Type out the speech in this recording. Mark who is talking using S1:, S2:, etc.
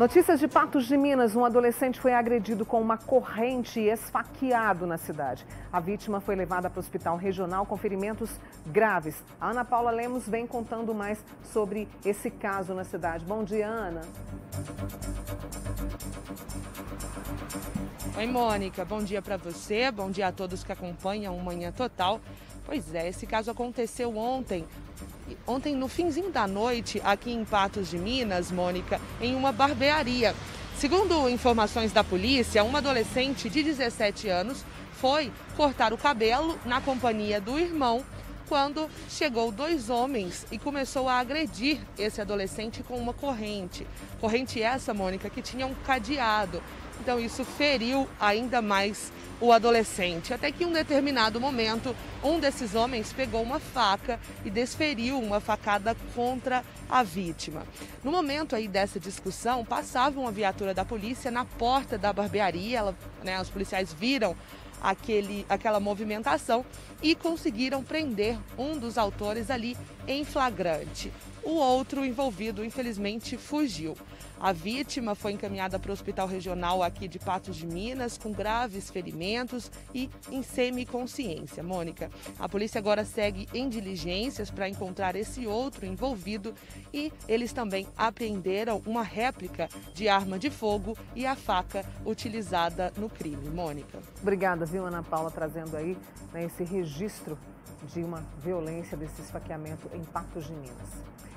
S1: Notícias de Patos de Minas. Um adolescente foi agredido com uma corrente e esfaqueado na cidade. A vítima foi levada para o hospital regional com ferimentos graves. A Ana Paula Lemos vem contando mais sobre esse caso na cidade. Bom dia, Ana.
S2: Oi, Mônica. Bom dia para você. Bom dia a todos que acompanham o Manhã Total. Pois é, esse caso aconteceu ontem no finzinho da noite, aqui em Patos de Minas, Mônica, em uma barbearia. Segundo informações da polícia, uma adolescente de 17 anos foi cortar o cabelo na companhia do irmão quando chegou dois homens e começou a agredir esse adolescente com uma corrente. Corrente essa, Mônica, que tinha um cadeado. Então isso feriu ainda mais o adolescente. Até que em um determinado momento, um desses homens pegou uma faca e desferiu uma facada contra a vítima. No momento aí dessa discussão, passava uma viatura da polícia na porta da barbearia. Os policiais viram aquela movimentação e conseguiram prender um dos autores ali em flagrante. O outro envolvido, infelizmente, fugiu. A vítima foi encaminhada para o Hospital Regional aqui de Patos de Minas com graves ferimentos e em semiconsciência. Mônica, a polícia agora segue em diligências para encontrar esse outro envolvido e eles também apreenderam uma réplica de arma de fogo e a faca utilizada no crime. Mônica.
S1: Obrigada, viu, Ana Paula, trazendo aí esse registro de uma violência, desse esfaqueamento em Patos de Minas.